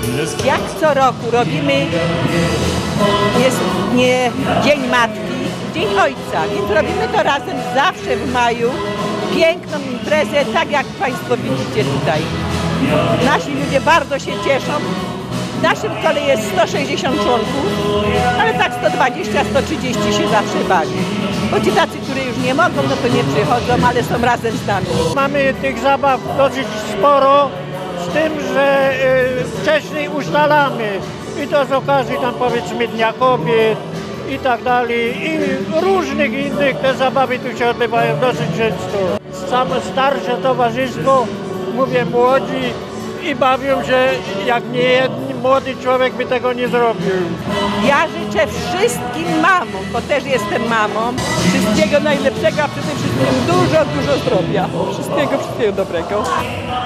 Jak co roku robimy nie Dzień Matki, Dzień Ojca, więc robimy to razem zawsze w maju. Piękną imprezę, tak jak Państwo widzicie tutaj. Nasi ludzie bardzo się cieszą. W naszym kole jest 160 członków, ale tak 120, 130 się zawsze bawi. Bo ci tacy, którzy już nie mogą, no to nie przychodzą, ale są razem z nami. Mamy tych zabaw dosyć sporo, z tym, że wcześniej ustalamy i to z okazji tam powiedzmy Dnia Kobiet i tak dalej i różnych innych te zabawy tu się odbywają dosyć często. Same starsze towarzystwo, mówię młodzi i bawią się jak nie jeden młody człowiek by tego nie zrobił. Ja życzę wszystkim mamom, bo też jestem mamą, wszystkiego najlepszego, a przede wszystkim dużo zdrowia. Wszystkiego dobrego.